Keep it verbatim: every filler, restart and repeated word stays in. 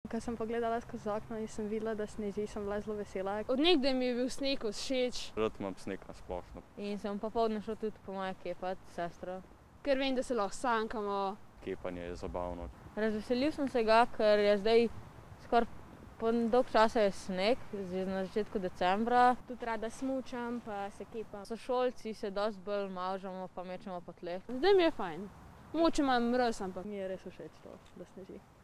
Ko sem pogledala skozi okno in sem videla, da sneži, sem bila zelo vesela. Od nekdaj mi je bil sneg všeč. Rad imam sneg na splošno. In sem popoldne šel tudi po moje kepat s sestro. Ker vem, da se lahko sankamo. Kepanje je zabavno. Razveselil sem se ga, ker je zdaj skoraj po dolg časa je sneg, že na začetku decembra. Tudi rada smučam, pa se kepam. Sošolci se dosti bolj mavžamo, pa mečemo po tleh. Zdaj mi je fajn. Mogoče imam mraz, ampak Mi je res všeč to, da sneži.